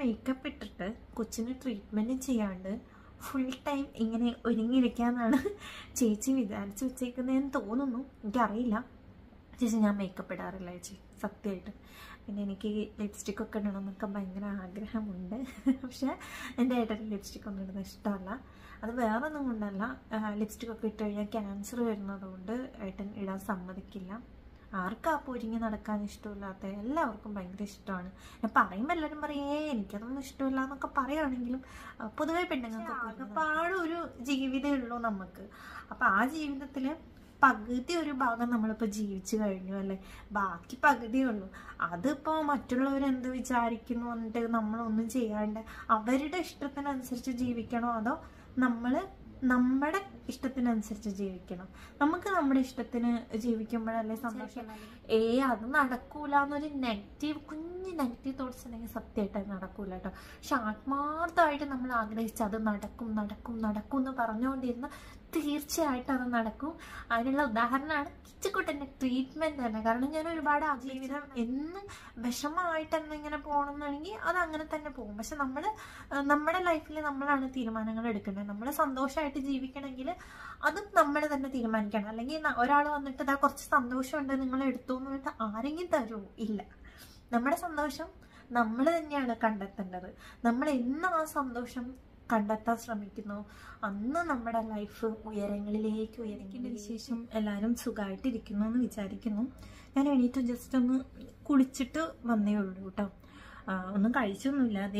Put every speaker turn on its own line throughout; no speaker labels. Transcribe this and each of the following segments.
Makeup ഇട്ടിട്ട് കൊച്ചിന് treatment ചെയ്യാണ്ട് ഫുൾ ടൈം ഇങ്ങനെ ഒരുങ്ങിയിരിക്കാമെന്നാണ് ചേച്ചി വിചാരിച്ച് വെച്ചേക്കുന്നതെന്ന് തോന്നുന്നു. എനിക്കറിയില്ല. ചേച്ചി ഞാൻ മേക്കപ്പ് ഇടാറില്ല ചേച്ചി, സത്യമായിട്ട്. പിന്നെ എനിക്ക് ലിപ്സ്റ്റിക്കൊക്കെ ഇടണം എന്നൊക്കെ ഭയങ്കര ആഗ്രഹമുണ്ട്. പക്ഷേ എൻ്റെ ഏട്ടന് ലിപ്സ്റ്റിക്കൊന്നും ഇടുന്നത് ഇഷ്ടമല്ല. അത് വേറെ ഒന്നും കൊണ്ടല്ല, ലിപ്സ്റ്റിക്കൊക്കെ ഇട്ട് കഴിഞ്ഞാൽ ക്യാൻസർ വരുന്നതുകൊണ്ട് ഏട്ടൻ ഇടാൻ സമ്മതിക്കില്ല. ആർക്കാ ഒരുങ്ങി നടക്കാൻ ഇഷ്ടമില്ലാത്ത? എല്ലാവർക്കും ഭയങ്കര ഇഷ്ടമാണ്. ഞാൻ പറയുമ്പോൾ എല്ലാവരും പറയേ എനിക്കതൊന്നും ഇഷ്ടമില്ല എന്നൊക്കെ പറയുകയാണെങ്കിലും പൊതുവെ പെണ്ണുങ്ങൾക്ക് ഒരുപാടൊരു ജീവിതമേ ഉള്ളൂ നമുക്ക്. അപ്പം ആ ജീവിതത്തിൽ പകുതി ഒരു ഭാഗം നമ്മളിപ്പോൾ ജീവിച്ചു കഴിഞ്ഞു അല്ലേ, ബാക്കി പകുതിയേ ഉള്ളൂ. അതിപ്പോൾ മറ്റുള്ളവരെന്ത് വിചാരിക്കുന്നു എന്നിട്ട് നമ്മളൊന്നും ചെയ്യാണ്ട് അവരുടെ ഇഷ്ടത്തിനനുസരിച്ച് ജീവിക്കണോ, അതോ നമ്മൾ നമ്മുടെ ഇഷ്ടത്തിനനുസരിച്ച് ജീവിക്കണം? നമുക്ക് നമ്മുടെ ഇഷ്ടത്തിന് ജീവിക്കുമ്പോഴല്ലേ സന്തോഷം. അത് നടക്കൂല എന്നൊരു കുഞ്ഞ് നെഗറ്റീവ് തോട്ട്സ് ഉണ്ടെങ്കിൽ സത്യമായിട്ട് അത് നടക്കൂല കേട്ടോ. പക്ഷെ ആത്മാർത്ഥമായിട്ട് നമ്മൾ ആഗ്രഹിച്ച് അത് നടക്കും നടക്കും നടക്കും എന്ന് പറഞ്ഞുകൊണ്ടിരുന്ന തീർച്ചയായിട്ടും അത് നടക്കും. അതിനുള്ള ഉദാഹരണമാണ് കിച്ചുക്കുട്ടൻ്റെ ട്രീറ്റ്മെൻറ്റ് തന്നെ. കാരണം ഞാൻ ഒരുപാട് ജീവിതം എന്ന് വിഷമമായിട്ട് എന്നിങ്ങനെ പോകണമെന്നാണെങ്കിൽ അത് അങ്ങനെ തന്നെ പോകും. പക്ഷെ നമ്മുടെ ലൈഫിൽ നമ്മളാണ് തീരുമാനങ്ങൾ എടുക്കേണ്ടത്. നമ്മൾ സന്തോഷമായിട്ട് ജീവിക്കണമെങ്കിൽ അതും നമ്മൾ തന്നെ തീരുമാനിക്കണം. അല്ലെങ്കിൽ ഒരാൾ വന്നിട്ട് ഇതാ കുറച്ച് സന്തോഷമുണ്ട് നിങ്ങൾ എടുത്തു എന്ന് പറഞ്ഞിട്ട് ആരെങ്കിലും തരുമോ? ഇല്ല. നമ്മുടെ സന്തോഷം നമ്മൾ തന്നെയാണ് കണ്ടെത്തേണ്ടത്. നമ്മൾ എന്ന് ആ സന്തോഷം കണ്ടെത്താൻ ശ്രമിക്കുന്നു അന്ന് നമ്മുടെ ലൈഫ് ഉയരങ്ങളിലേക്ക് ഉയരത്തിൻ്റെ വിശേഷം. എല്ലാവരും സുഖമായിട്ടിരിക്കുന്നു എന്ന് വിചാരിക്കുന്നു. ഞാൻ എണീറ്റ് ജസ്റ്റ് ഒന്ന് കുളിച്ചിട്ട് വന്നേ ഉള്ളൂ കേട്ടോ. ഒന്നും കഴിച്ചൊന്നുമില്ല. അതേ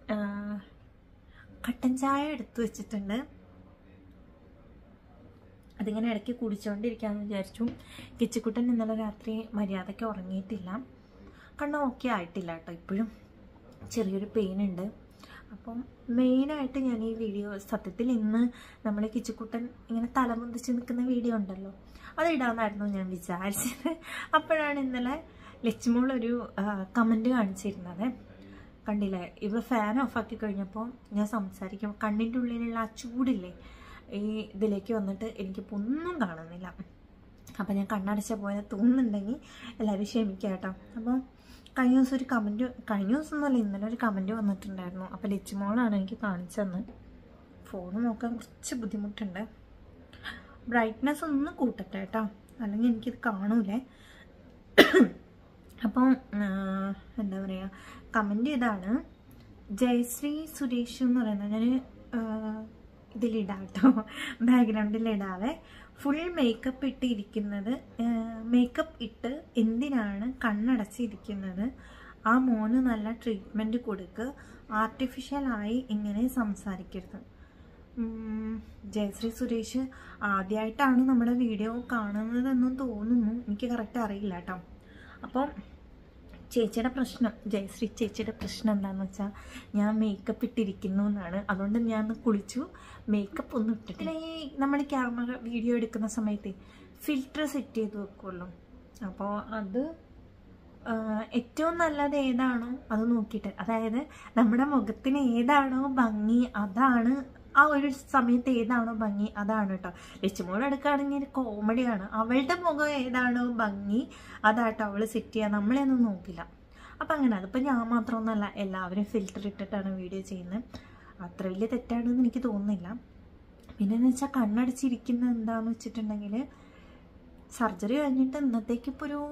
കട്ടൻ ചായ എടുത്തു വെച്ചിട്ടുണ്ട്. അതിങ്ങനെ ഇടയ്ക്ക് കുടിച്ചുകൊണ്ടിരിക്കാമെന്ന് വിചാരിച്ചു. കിച്ചുക്കുട്ടൻ ഇന്നലെ രാത്രി മര്യാദയ്ക്ക് ഉറങ്ങിയിട്ടില്ല. കണ്ണ് ഓക്കെ ആയിട്ടില്ല കേട്ടോ. ഇപ്പോഴും ചെറിയൊരു പെയിൻ ഉണ്ട്. അപ്പം മെയിനായിട്ട് ഞാൻ ഈ വീഡിയോ സത്യത്തിൽ ഇന്ന് നമ്മൾ കിച്ചുക്കുട്ടൻ ഇങ്ങനെ തലമുന്തിച്ച് നിൽക്കുന്ന വീഡിയോ ഉണ്ടല്ലോ, അതിടാമെന്നായിരുന്നു ഞാൻ വിചാരിച്ചത്. അപ്പോഴാണ് ഇന്നലെ ലക്ഷ്മോളൊരു കമൻറ്റ് കാണിച്ചിരുന്നത്. കണ്ടില്ലേ, ഇവ ഫാൻ ഓഫാക്കി കഴിഞ്ഞപ്പോൾ ഞാൻ സംസാരിക്കുമ്പോൾ കണ്ണിൻ്റെ ഉള്ളിലുള്ള ആ ചൂടില്ലേ ഈ ഇതിലേക്ക് വന്നിട്ട് എനിക്കിപ്പോൾ ഒന്നും കാണുന്നില്ല. അപ്പം ഞാൻ കണ്ണടച്ച പോലെ തോന്നുന്നുണ്ടെങ്കിൽ എല്ലാവരും ക്ഷമിക്കുക കേട്ടോ. അപ്പോൾ കഴിഞ്ഞ ദിവസം ഒരു കമൻറ്റ്, കഴിഞ്ഞ ദിവസം ഒന്നുമല്ല ഇന്നലെ ഒരു കമൻറ്റ് വന്നിട്ടുണ്ടായിരുന്നു. അപ്പോൾ ലച്ചുമോളാണ് എനിക്ക് കാണിച്ചതെന്ന്. ഫോൺ നോക്കാൻ കുറച്ച് ബുദ്ധിമുട്ടുണ്ട്. ബ്രൈറ്റ്നെസ് ഒന്ന് കൂട്ടട്ടെ കേട്ടോ, അല്ലെങ്കിൽ എനിക്കിത് കാണൂലേ. അപ്പം എന്താ പറയുക, കമൻറ്റ് ഇതാണ്. ജയശ്രീ സുരേഷ് എന്ന് പറയുന്നത് ഞാൻ ഇതിലിടാം കേട്ടോ, ബാക്ക്ഗ്രൗണ്ടിലിടാവേ. ഫുൾ മേക്കപ്പ് ഇട്ട് എന്തിനാണ് കണ്ണടച്ചിരിക്കുന്നത്? ആ മോന് നല്ല ട്രീറ്റ്മെൻറ്റ് കൊടുക്ക്, ആർട്ടിഫിഷ്യലായി ഇങ്ങനെ സംസാരിക്കരുത്. ജയശ്രീ സുരേഷ് ആദ്യമായിട്ടാണ് നമ്മുടെ വീഡിയോ കാണുന്നതെന്നും തോന്നുന്നു, എനിക്ക് കറക്റ്റ് അറിയില്ല കേട്ടോ. അപ്പം ചേച്ചിയുടെ പ്രശ്നം, ജയശ്രീ ചേച്ചിയുടെ പ്രശ്നം എന്താണെന്ന് വെച്ചാൽ ഞാൻ മേക്കപ്പ് ഇട്ടിരിക്കുന്നു എന്നാണ്. അതുകൊണ്ട് ഞാൻ കുളിച്ചു, മേക്കപ്പ് ഒന്നും ഇട്ടിട്ടില്ല. ഈ നമ്മൾ ക്യാമറ വീഡിയോ എടുക്കുന്ന സമയത്ത് ഫിൽറ്റർ സെറ്റ് ചെയ്ത് വെക്കുമല്ലോ, അപ്പോൾ അത് ഏറ്റവും നല്ലത് ഏതാണോ അത് നോക്കിയിട്ട്, അതായത് നമ്മുടെ മുഖത്തിന് ഏതാണോ ഭംഗി അതാണ്, ആ ഒരു സമയത്ത് ഏതാണോ ഭംഗി അതാണ് കേട്ടോ. ലച്ചുമോൾ എടുക്കുകയാണെങ്കിൽ കോമഡിയാണ്. അവളുടെ മുഖം ഏതാണോ ഭംഗി അതാട്ടോ അവൾ സെറ്റ് ചെയ്യുക, നമ്മളെയൊന്നും നോക്കില്ല. അപ്പം അങ്ങനെ അതിപ്പോൾ ഞാൻ മാത്രമൊന്നുമല്ല, എല്ലാവരും ഫിൽറ്റർ ഇട്ടിട്ടാണ് വീഡിയോ ചെയ്യുന്നത്. അത്ര വലിയ തെറ്റാണെന്ന് എനിക്ക് തോന്നുന്നില്ല. പിന്നെയെന്ന് വെച്ചാൽ കണ്ണടച്ചിരിക്കുന്നത് എന്താണെന്ന് വെച്ചിട്ടുണ്ടെങ്കിൽ സർജറി കഴിഞ്ഞിട്ട് ഇന്നത്തേക്കിപ്പോൾ ഒരു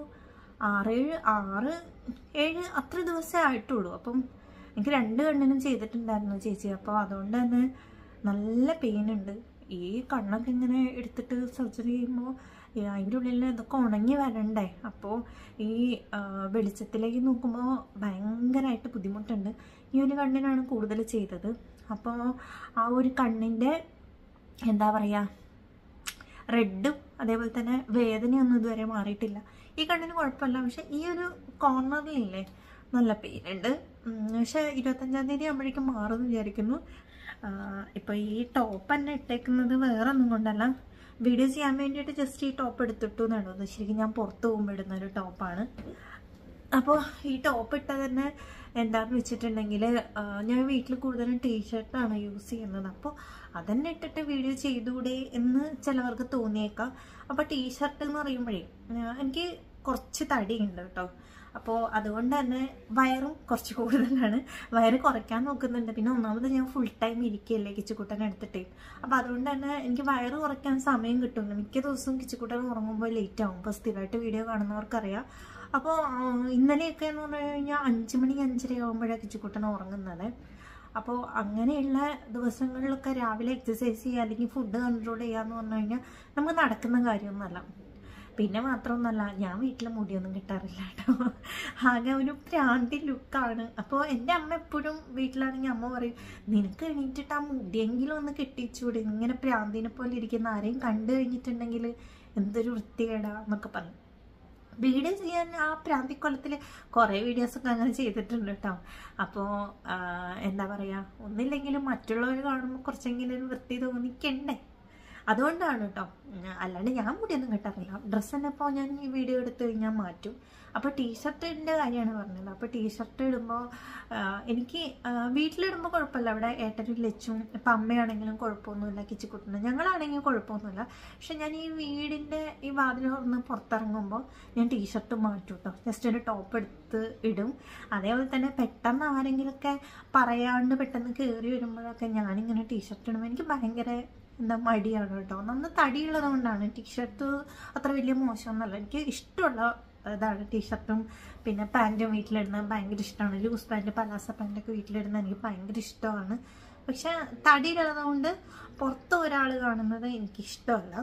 6-7 അത്ര ദിവസമേ ആയിട്ടുള്ളൂ. അപ്പം എനിക്ക് 2 കണ്ണിനും ചെയ്തിട്ടുണ്ടായിരുന്നു ചേച്ചി. അപ്പോൾ അതുകൊണ്ട് തന്നെ നല്ല പെയിൻ ഉണ്ട്. ഈ കണ്ണൊക്കെ ഇങ്ങനെ എടുത്തിട്ട് സർജറി ചെയ്യുമ്പോൾ അതിൻ്റെ ഉള്ളിൽ ഇതൊക്കെ ഉണങ്ങി വരണ്ടേ. അപ്പോൾ ഈ വെളിച്ചത്തിലേക്ക് നോക്കുമ്പോൾ ഭയങ്കരമായിട്ട് ബുദ്ധിമുട്ടുണ്ട്. ഈ ഒരു കണ്ണിനാണ് കൂടുതൽ ചെയ്തത്. അപ്പോൾ ആ ഒരു കണ്ണിൻ്റെ എന്താ പറയുക, റെഡും അതേപോലെ തന്നെ വേദനയൊന്നും ഇതുവരെ മാറിയിട്ടില്ല. ഈ കണ്ണിന് കുഴപ്പമില്ല, പക്ഷെ ഈ ഒരു കോർണറിലില്ലേ നല്ല പെയിൻ ഉണ്ട്. പക്ഷെ 25-ാം തീയതി ആകുമ്പോഴേക്കും മാറുമെന്ന് വിചാരിക്കുന്നു. ഇപ്പോൾ ഈ ടോപ്പ് തന്നെ ഇട്ടേക്കുന്നത് വേറെ ഒന്നും കൊണ്ടല്ല, വീഡിയോ ചെയ്യാൻ വേണ്ടിയിട്ട് ജസ്റ്റ് ഈ ടോപ്പ് എടുത്തിട്ടു എന്നാണ്. അത് ശരിക്കും ഞാൻ പുറത്ത് പോകുമ്പോൾ ഇടുന്നൊരു ടോപ്പാണ്. അപ്പോൾ ഈ ടോപ്പ് ഇട്ടത് തന്നെ എന്താണെന്ന് വെച്ചിട്ടുണ്ടെങ്കിൽ ഞാൻ വീട്ടിൽ കൂടുതലും ടീഷർട്ടാണ് യൂസ് ചെയ്യുന്നത്. അപ്പോൾ അതന്നെ ഇട്ടിട്ട് വീഡിയോ ചെയ്തുകൂടെ എന്ന് ചിലവർക്ക് തോന്നിയേക്കാം. അപ്പോൾ ടീഷർട്ട് എന്ന് പറയുമ്പോഴേ എനിക്ക് കുറച്ച് തടിയുണ്ട് കേട്ടോ. അപ്പോൾ അതുകൊണ്ട് തന്നെ വയറും കുറച്ച് കൂടുതലാണ്. വയറ് കുറയ്ക്കാൻ നോക്കുന്നുണ്ട്. പിന്നെ ഒന്നാമത് ഞാൻ ഫുൾ ടൈം ഇരിക്കുകയല്ലേ കിച്ചുക്കുട്ടനെ എടുത്തിട്ടേ. അപ്പോൾ അതുകൊണ്ട് തന്നെ എനിക്ക് വയറ് കുറയ്ക്കാൻ സമയം കിട്ടുന്നു. മിക്ക ദിവസവും കിച്ചുക്കുട്ടൻ ഉറങ്ങുമ്പോൾ ലേറ്റ് ആവും. ഇപ്പോൾ സ്ഥിരമായിട്ട് വീഡിയോ കാണുന്നവർക്കറിയാം. അപ്പോൾ ഇന്നലെയൊക്കെ എന്ന് പറഞ്ഞു കഴിഞ്ഞാൽ 5 മണി 5:30 ആകുമ്പോഴാണ് കിച്ചുക്കുട്ടൻ ഉറങ്ങുന്നത്. അപ്പോൾ അങ്ങനെയുള്ള ദിവസങ്ങളിലൊക്കെ രാവിലെ എക്സസൈസ് ചെയ്യുക അല്ലെങ്കിൽ ഫുഡ് കൺട്രോൾ ചെയ്യുക എന്ന് പറഞ്ഞു കഴിഞ്ഞാൽ നമുക്ക് നടക്കുന്ന കാര്യമൊന്നുമല്ല. പിന്നെ മാത്രമൊന്നുമല്ല, ഞാൻ വീട്ടിൽ മുടിയൊന്നും കിട്ടാറില്ല കേട്ടോ. ആകെ ഒരു പ്രാന്തി ലുക്കാണ്. അപ്പോൾ എൻ്റെ അമ്മ എപ്പോഴും വീട്ടിലാണെങ്കിൽ അമ്മ പറയും, നിനക്ക് എണീറ്റിട്ട് ആ മുടിയെങ്കിലും ഒന്ന് കെട്ടിച്ചൂടെ, ഇങ്ങനെ പ്രാന്തിനെ പോലെ ഇരിക്കുന്ന ആരെയും കണ്ടു കഴിഞ്ഞിട്ടുണ്ടെങ്കിൽ എന്തൊരു വൃത്തികേടാ എന്നൊക്കെ പറയും. വീഡിയോ ചെയ്യാൻ ആ പ്രാന്തിക്കൊല്ലത്തിൽ കുറേ വീഡിയോസൊക്കെ അങ്ങനെ ചെയ്തിട്ടുണ്ട് കേട്ടോ. അപ്പോൾ എന്താ പറയുക, ഒന്നില്ലെങ്കിലും മറ്റുള്ളവർ കാണുമ്പോൾ കുറച്ചെങ്കിലും ഒരു വൃത്തി തോന്നിക്കണ്ടേ, അതുകൊണ്ടാണ് കേട്ടോ. അല്ലാണ്ട് ഞാൻ മുടിയൊന്നും കെട്ടാറില്ല. ഡ്രസ്സ് തന്നെ ഇപ്പോൾ ഞാൻ ഈ വീഡിയോ എടുത്തു കഴിഞ്ഞാൽ മാറ്റും. അപ്പോൾ ടീഷർട്ടിൻ്റെ കാര്യമാണ് പറഞ്ഞത്. അപ്പോൾ ടീഷർട്ട് ഇടുമ്പോൾ എനിക്ക് വീട്ടിലിടുമ്പോൾ കുഴപ്പമില്ല. അവിടെ ഏട്ടനും ലച്ചും ഇപ്പം അമ്മയാണെങ്കിലും കുഴപ്പമൊന്നുമില്ല, കിച്ചുക്കുട്ടനും ഞങ്ങളാണെങ്കിലും കുഴപ്പമൊന്നുമില്ല. പക്ഷെ ഞാൻ ഈ വീടിൻ്റെ ഈ വാതിൽ തുറന്ന് പുറത്തിറങ്ങുമ്പോൾ ഞാൻ ടീഷർട്ട് മാറ്റും കേട്ടോ. ജസ്റ്റ് ഒരു ടോപ്പ് എടുത്ത് ഇടും. അതേപോലെ തന്നെ പെട്ടെന്ന് ആരെങ്കിലുമൊക്കെ പറയാണ്ട് പെട്ടെന്ന് കയറി വരുമ്പോഴൊക്കെ ഞാനിങ്ങനെ ടീഷർട്ട് ഇടുമ്പോൾ എനിക്ക് ഭയങ്കര എന്താ മടിയാണ് കേട്ടോ. നന്ന തടിയുള്ളത് കൊണ്ടാണ്. ടീഷർട്ട് അത്ര വലിയ മോശമൊന്നുമല്ല, എനിക്ക് ഇഷ്ടമുള്ള ഇതാണ് ടീഷർട്ടും. പിന്നെ പാൻറ്റും വീട്ടിലിടുന്നത് ഭയങ്കര ഇഷ്ടമാണ്. ലൂസ് പാൻറ്റ് പലാസ പാൻറ്റൊക്കെ വീട്ടിലിടുന്നത് എനിക്ക് ഭയങ്കര ഇഷ്ടമാണ്. പക്ഷെ തടിയിലുള്ളത് കൊണ്ട് പുറത്ത് ഒരാൾ കാണുന്നത് എനിക്കിഷ്ടമല്ല.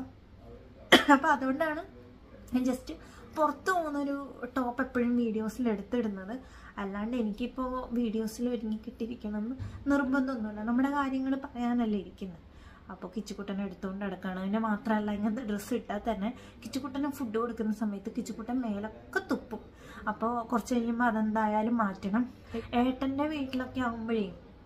അപ്പോൾ അതുകൊണ്ടാണ് ഞാൻ ജസ്റ്റ് പുറത്ത് പോകുന്നൊരു ടോപ്പ് എപ്പോഴും വീഡിയോസിൽ എടുത്തിടുന്നത്. അല്ലാണ്ട് എനിക്കിപ്പോൾ വീഡിയോസിൽ ഒരുങ്ങി കിട്ടിയിരിക്കണമെന്ന് നിർബന്ധമൊന്നുമില്ല. നമ്മുടെ കാര്യങ്ങൾ പറയാനല്ലേ ഇരിക്കുന്നത്. അപ്പോൾ കിച്ചുക്കുട്ടനെ എടുത്തുകൊണ്ട് നടക്കുകയാണ്. പിന്നെ മാത്രമല്ല, ഇങ്ങനത്തെ ഡ്രസ്സ് ഇട്ടാൽ തന്നെ കിച്ചുക്കുട്ടന് ഫുഡ് കൊടുക്കുന്ന സമയത്ത് കിച്ചുക്കുട്ടൻ മേലൊക്കെ തുപ്പും. അപ്പോൾ കുറച്ച് കഴിയുമ്പോൾ അതെന്തായാലും മാറ്റണം. ഏട്ടൻ്റെ വീട്ടിലൊക്കെ ആകുമ്പോഴേ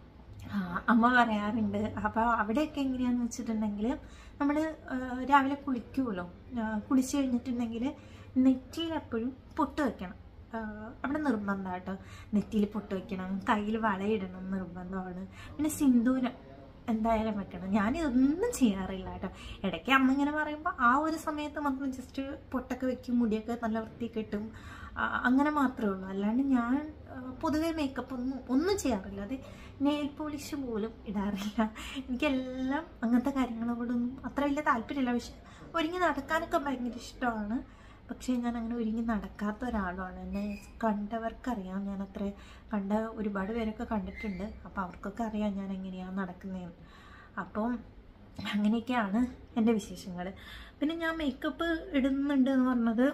അമ്മ പറയാറുണ്ട്. അപ്പോൾ അവിടെയൊക്കെ എങ്ങനെയാണെന്ന് വെച്ചിട്ടുണ്ടെങ്കിൽ നമ്മൾ രാവിലെ കുളിക്കുമല്ലോ, കുളിച്ച് കഴിഞ്ഞിട്ടുണ്ടെങ്കിൽ നെറ്റിയിൽ എപ്പോഴും പൊട്ട് വയ്ക്കണം. അവിടെ നിർബന്ധമാണ് കേട്ടോ. നെറ്റിയിൽ പൊട്ട് വയ്ക്കണം, കയ്യിൽ വളയിടണം നിർബന്ധമാണ്. പിന്നെ സിന്ദൂരം എന്തായാലും വെക്കണം. ഞാനിതൊന്നും ചെയ്യാറില്ല കേട്ടോ. ഇടയ്ക്ക് അമ്മ ഇങ്ങനെ പറയുമ്പോൾ ആ ഒരു സമയത്ത് മാത്രം ജസ്റ്റ് പൊട്ടൊക്കെ വെക്കും, മുടിയൊക്കെ നല്ല വൃത്തി കിട്ടും, അങ്ങനെ മാത്രമേ ഉള്ളൂ. അല്ലാണ്ട് ഞാൻ പൊതുവെ മേക്കപ്പ് ഒന്നും ചെയ്യാറില്ല. അത് നെയിൽ പോളിഷ് പോലും ഇടാറില്ല. എനിക്കെല്ലാം അങ്ങനത്തെ കാര്യങ്ങളോടൊന്നും അത്ര വലിയ താല്പര്യമില്ല. പക്ഷെ ഒരുങ്ങി നടക്കാനൊക്കെ ഭയങ്കര ഇഷ്ടമാണ്. പക്ഷേ ഞാൻ അങ്ങനെ ഒരുങ്ങി നടക്കാത്ത ഒരാളാണ്. എന്നെ കണ്ടവർക്കറിയാം. ഞാൻ അത്ര കണ്ട ഒരുപാട് പേരൊക്കെ കണ്ടിട്ടുണ്ട്. അപ്പോൾ അവർക്കൊക്കെ അറിയാം ഞാൻ എങ്ങനെയാണ് നടക്കുന്നതെന്ന്. അപ്പം അങ്ങനെയൊക്കെയാണ് എൻ്റെ വിശേഷങ്ങൾ. പിന്നെ ഞാൻ മേക്കപ്പ് ഇടുന്നുണ്ട് എന്ന് പറഞ്ഞത്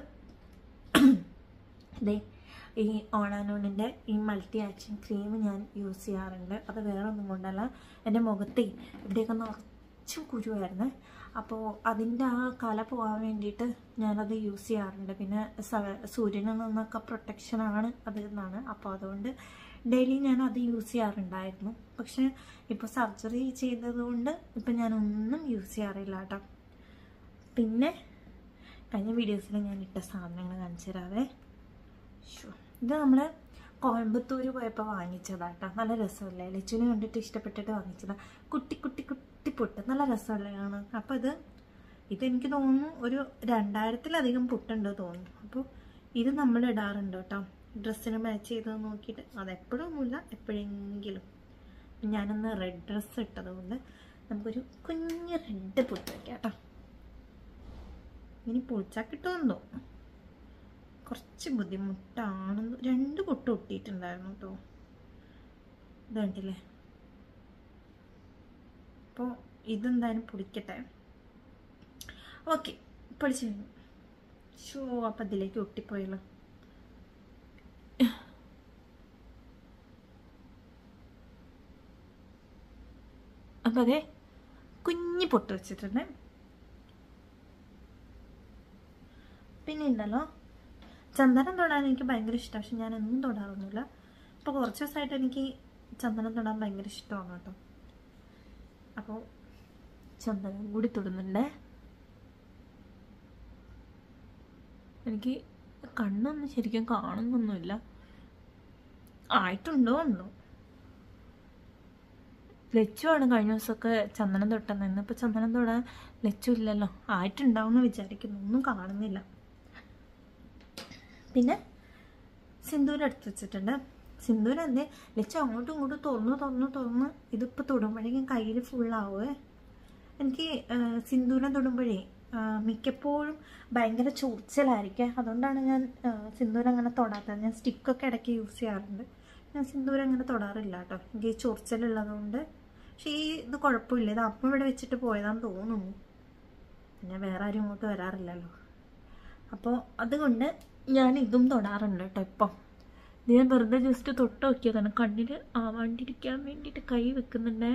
അതെ, ഈ ഓണാനോണിൻ്റെ ഈ മൾട്ടി ആക്ഷൻ ക്രീം ഞാൻ യൂസ് ചെയ്യാറുണ്ട്. അത് വേറെ ഒന്നും കൊണ്ടല്ല, എൻ്റെ മുഖത്തെ ഇവിടെയൊക്കെ നിറച്ചും കുരുവായിരുന്നു. അപ്പോൾ അതിൻ്റെ ആ കല പോകാൻ വേണ്ടിയിട്ട് ഞാനത് യൂസ് ചെയ്യാറുണ്ട്. പിന്നെ സൂര്യനിൽ നിന്നൊക്കെ പ്രൊട്ടക്ഷനാണ് അത് എന്നാണ്. അപ്പോൾ അതുകൊണ്ട് ഡെയിലി ഞാൻ അത് യൂസ് ചെയ്യാറുണ്ടായിരുന്നു. പക്ഷെ ഇപ്പോൾ സർജറി ചെയ്തതുകൊണ്ട് ഇപ്പം ഞാനൊന്നും യൂസ് ചെയ്യാറില്ല കേട്ടോ. പിന്നെ കഴിഞ്ഞ വീഡിയോസിൽ ഞാൻ ഇട്ട സാധനങ്ങൾ കാണിച്ചു തരാവേ. ഇത് നമ്മൾ കോയമ്പത്തൂർ പോയപ്പോൾ വാങ്ങിച്ചതാട്ടോ. നല്ല രസമല്ലേ, ലച്ചുവിനെ കണ്ടിട്ട് ഇഷ്ടപ്പെട്ടിട്ട് വാങ്ങിച്ചതാണ്. കുട്ടി കുട്ടി കുട്ടി പൊട്ട് നല്ല രസമല്ലാണ്. അപ്പോൾ ഇതെനിക്ക് തോന്നുന്നു ഒരു 2000-ലധികം പൊട്ടുണ്ട് തോന്നുന്നു. അപ്പോൾ ഇത് നമ്മൾ ഇടാറുണ്ട് കേട്ടോ, ഡ്രസ്സിന് മാച്ച് ചെയ്ത് നോക്കിയിട്ട്. അതെപ്പോഴൊന്നുമില്ല, എപ്പോഴെങ്കിലും. ഞാനൊന്ന് റെഡ് ഡ്രസ്സ് ഇട്ടതുകൊണ്ട് നമുക്കൊരു കുഞ്ഞ് റെഡ് പൊട്ട് വയ്ക്കാം കേട്ടോ. ഇനി പൊളിച്ചാൽ കിട്ടുമെന്ന് തോന്നുന്നു. കുറച്ച് ബുദ്ധിമുട്ടാണ്. 2 പൊട്ട് ഒട്ടിയിട്ടുണ്ടായിരുന്നു കേട്ടോ. ഇത് കണ്ടില്ലേ. അപ്പോൾ ഇതെന്തായാലും പൊടിക്കട്ടെ. ഓക്കെ, പൊടിച്ചു കഴിഞ്ഞു. അപ്പം ഇതിലേക്ക് ഒട്ടിപ്പോയല്ലോ. അപ്പം അതെ കുഞ്ഞി പൊട്ട് വെച്ചിട്ടുണ്ട്. പിന്നെ ഉണ്ടല്ലോ, ചന്ദനം തൊടാൻ എനിക്ക് ഭയങ്കര ഇഷ്ടമാണ്. പക്ഷെ ഞാനൊന്നും തൊടാറൊന്നുമില്ല. അപ്പോൾ കുറച്ച് ദിവസമായിട്ട് എനിക്ക് ചന്ദനം തൊടാൻ ഭയങ്കര ഇഷ്ടമാണ് കേട്ടോ. അപ്പോൾ ചന്ദനം കൂടി തൊടുന്നുണ്ട്. എനിക്ക് കണ്ണൊന്നും ശരിക്കും കാണുന്നൊന്നുമില്ല. ആയിട്ടുണ്ടോ എന്തോ. ലച്ചുവാണ് കഴിഞ്ഞ ദിവസമൊക്കെ ചന്ദനം തൊട്ടെന്ന്. ഇന്നിപ്പോൾ ചന്ദനം തൊടാൻ ലച്ചു ഇല്ലല്ലോ. ആയിട്ടുണ്ടാവും എന്ന് വിചാരിക്കുന്നു. ഒന്നും കാണുന്നില്ല. പിന്നെ സിന്ദൂരം എടുത്ത് വെച്ചിട്ടുണ്ട്. സിന്ദൂരം എന്തേ ലച്ച അങ്ങോട്ടും ഇങ്ങോട്ടും തുറന്ന് ഇതിപ്പോൾ തൊടുമ്പോഴേക്കും കയ്യിൽ ഫുള്ളാവുമേ. എനിക്ക് സിന്ദൂരം തൊടുമ്പോഴേ മിക്കപ്പോഴും ഭയങ്കര ചൊറിച്ചിലായിരിക്കും. അതുകൊണ്ടാണ് ഞാൻ സിന്ദൂരം അങ്ങനെ തൊടാത്തത്. ഞാൻ സ്റ്റിക്കൊക്കെ ഇടയ്ക്ക് യൂസ് ചെയ്യാറുണ്ട്. ഞാൻ സിന്ദൂരം അങ്ങനെ തൊടാറില്ല കേട്ടോ, എനിക്ക് ചൊറിച്ചിലുള്ളതുകൊണ്ട്. പക്ഷേ ഇത് കുഴപ്പമില്ല, ഇത് അപ്പം ഇവിടെ വെച്ചിട്ട് പോയതാന്ന് തോന്നുന്നു. പിന്നെ വേറെ ആരും ഇങ്ങോട്ട് വരാറില്ലല്ലോ. അപ്പോൾ അതുകൊണ്ട് ഞാൻ ഇതും തൊടാറുണ്ട് കേട്ടോ. ഇപ്പം ഇത് ഞാൻ വെറുതെ ജസ്റ്റ് തൊട്ട് നോക്കിയതാണ്, കണ്ണിൽ ആവാണ്ടിരിക്കാൻ വേണ്ടിയിട്ട് കൈ വെക്കുന്നുണ്ടേ.